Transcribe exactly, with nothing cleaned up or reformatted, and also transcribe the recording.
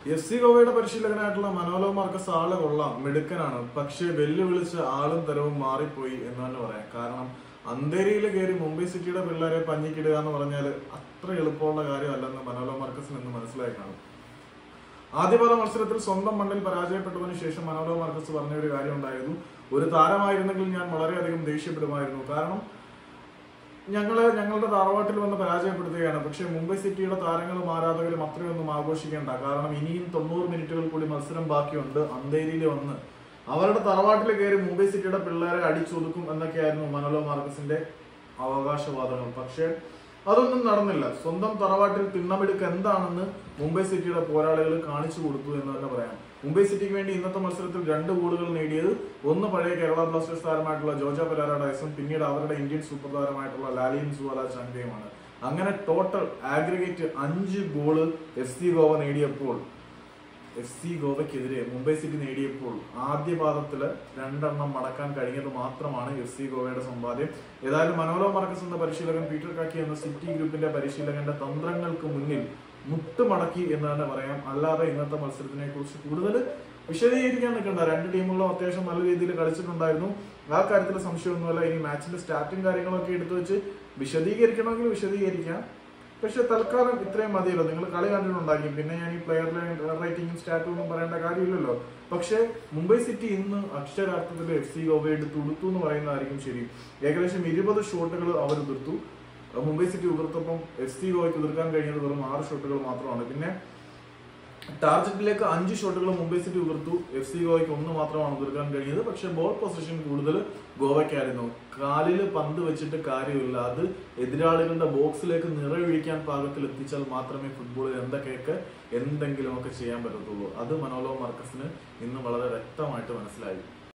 F C ഗോവയുടെ പരിശീലകനായിട്ടുള്ള Manolo Marcus ആള് കൊള്ളാം, മിടുക്കനാണ്. പക്ഷെ വെല്ലുവിളിച്ച് ആളും തരവും മാറിപ്പോയി എന്ന് തന്നെ പറയാം. കാരണം അന്തേരിയിൽ കയറി മുംബൈ സിറ്റിയുടെ പിള്ളേരെ പഞ്ഞിക്കിടുക എന്ന് പറഞ്ഞാൽ അത്ര എളുപ്പമുള്ള കാര്യമല്ലെന്ന് മനോലോ മാർക്കസിന് ഇന്ന് മനസ്സിലായി കാണും. ആദ്യപാദ മത്സരത്തിൽ സ്വന്തം മണ്ണിൽ പരാജയപ്പെട്ടതിനു ശേഷം മനോലോ മാർക്കസ് പറഞ്ഞ ഒരു കാര്യം ഉണ്ടായിരുന്നു, ഒരു താരമായിരുന്നെങ്കിൽ ഞാൻ വളരെയധികം ദേഷ്യപ്പെടുമായിരുന്നു. കാരണം ഞങ്ങള് ഞങ്ങളുടെ തറവാട്ടിൽ വന്ന് പരാജയപ്പെടുത്തുകയാണ്. പക്ഷെ മുംബൈ സിറ്റിയുടെ താരങ്ങളും ആരാധകരും അത്രയൊന്നും ആഘോഷിക്കേണ്ട. കാരണം ഇനിയും തൊണ്ണൂറ് മിനിറ്റുകൾ കൂടി മത്സരം ബാക്കിയുണ്ട്. അന്തേരിയിൽ വന്ന് അവരുടെ തറവാട്ടിൽ കയറി മുംബൈ സിറ്റിയുടെ പിള്ളേരെ അടിച്ചൊതുക്കും എന്നൊക്കെയായിരുന്നു മനോലോ മാർക്കസിന്റെ അവകാശവാദങ്ങൾ. പക്ഷെ അതൊന്നും നടന്നില്ല. സ്വന്തം തറവാട്ടിൽ തിണ്ണമെടുക്ക് എന്താണെന്ന് മുംബൈ സിറ്റിയുടെ പോരാളികൾ കാണിച്ചു കൊടുത്തു എന്ന് തന്നെ പറയാം. മുംബൈ സിറ്റിക്ക് വേണ്ടി ഇന്നത്തെ മത്സരത്തിൽ രണ്ട് ഗോളുകൾ നേടിയത് ഒന്ന് പഴയ കേരള ബ്ലാസ്റ്റേഴ്സ് താരമായിട്ടുള്ള ജോജ പെരാര ഡയസും പിന്നീട് അവരുടെ ഇന്ത്യൻ സൂപ്പർ താരമായിട്ടുള്ള ലാലിൻ സുവാല ചാങ്കയുമാണ്. അങ്ങനെ ടോട്ടൽ ആഗ്രിഗേറ്റ് അഞ്ച് ഗോള് എഫ് സി ഗോവ നേടിയപ്പോൾ എഫ് സി ഗോവയ്ക്കെതിരെ മുംബൈ സിറ്റി നേടിയപ്പോൾ ആദ്യ പാദത്തില് രണ്ടെണ്ണം മടക്കാൻ കഴിഞ്ഞത് മാത്രമാണ് എഫ് സി ഗോവയുടെ സമ്പാദ്യം. ഏതായാലും മനോലോ മാർക്കസ് എന്ന പരിശീലകൻ പീറ്റർ കാക്കി എന്ന സിറ്റി ഗ്രൂപ്പിന്റെ പരിശീലകന്റെ തന്ത്രങ്ങൾക്ക് മുന്നിൽ മുട്ടുമടക്കി എന്ന് തന്നെ പറയാം. അല്ലാതെ ഇന്നത്തെ മത്സരത്തിനെ കുറിച്ച് കൂടുതൽ വിശദീകരിക്കാൻ നിൽക്കണ്ട. രണ്ട് ടീമുകളും അത്യാവശ്യം നല്ല രീതിയിൽ കളിച്ചിട്ടുണ്ടായിരുന്നു. ആ കാര്യത്തിൽ സംശയമൊന്നുമല്ല. ഇനി മാച്ചിന്റെ സ്റ്റാർട്ടിങ് കാര്യങ്ങളൊക്കെ എടുത്തു വെച്ച് വിശദീകരിക്കണമെങ്കിൽ വിശദീകരിക്കാം. പക്ഷെ തൽക്കാലം ഇത്രയും മതിയല്ലോ. നിങ്ങൾ കളി കണ്ടിട്ടുണ്ടായിരിക്കും. പിന്നെ ഞാൻ ഈ പ്ലെയറിലെ റേറ്റിംഗും സ്റ്റാറ്റും ഒന്നും പറയേണ്ട കാര്യമില്ലല്ലോ. പക്ഷെ മുംബൈ സിറ്റി ഇന്ന് അക്ഷരാർത്ഥത്തിൽ എഫ് സി ഗോവയുടെ തുടുത്തു എന്ന് പറയുന്നതായിരിക്കും ശരി. ഏകദേശം ഇരുപത് ഷോട്ടുകൾ അവർ ഉതിർത്തു. മുംബൈ സിറ്റി ഉതിർത്തപ്പം എഫ് സി ഗോവയ്ക്ക് ഉതിർക്കാൻ കഴിഞ്ഞത് വെറും ആറ് ഷോട്ടുകൾ മാത്രമാണ്. പിന്നെ ടാർജറ്റിലേക്ക് അഞ്ച് ഷോട്ടുകൾ മുംബൈ സിറ്റി ഉതിർത്തു. എഫ് സി ഗോവയ്ക്ക് ഒന്ന് മാത്രമാണ് ഉതിർക്കാൻ കഴിഞ്ഞത്. പക്ഷെ ബോൾ പൊസിഷൻ കൂടുതൽ ഗോവയ്ക്കായിരുന്നു. കാലിൽ പന്ത് വെച്ചിട്ട് കാര്യമില്ല. അത് എതിരാളികളുടെ ബോക്സിലേക്ക് നിറയൊഴിക്കാൻ പാകത്തിൽ എത്തിച്ചാൽ മാത്രമേ ഫുട്ബോളിൽ എന്തൊക്കെയൊക്കെ എന്തെങ്കിലുമൊക്കെ ചെയ്യാൻ പറ്റത്തുള്ളൂ. അത് മനോലോ മാർക്കസിന് ഇന്ന് വളരെ വ്യക്തമായിട്ട് മനസ്സിലായി.